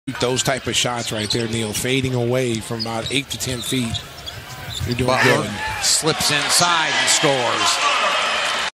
Those type of shots right there, Neil, fading away from about 8 to 10 feet. You're doing Butler good. slips inside and scores.